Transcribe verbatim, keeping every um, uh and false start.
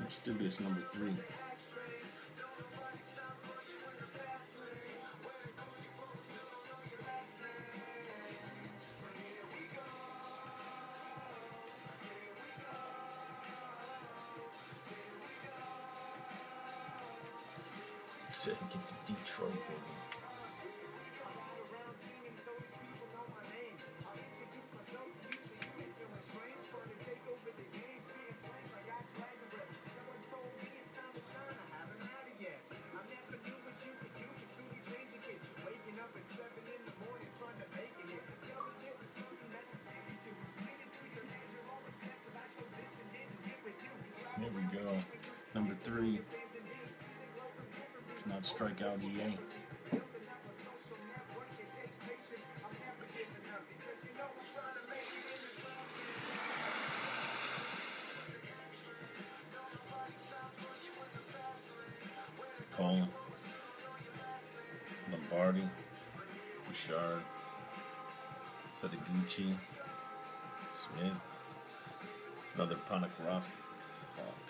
Let's do this number three. Said get the Detroit baby. There we go. Number three. Not strikeout E A. Cole, Lombardi, Bouchard, Sadaguchi, Smith, another Panacroft. Fuck.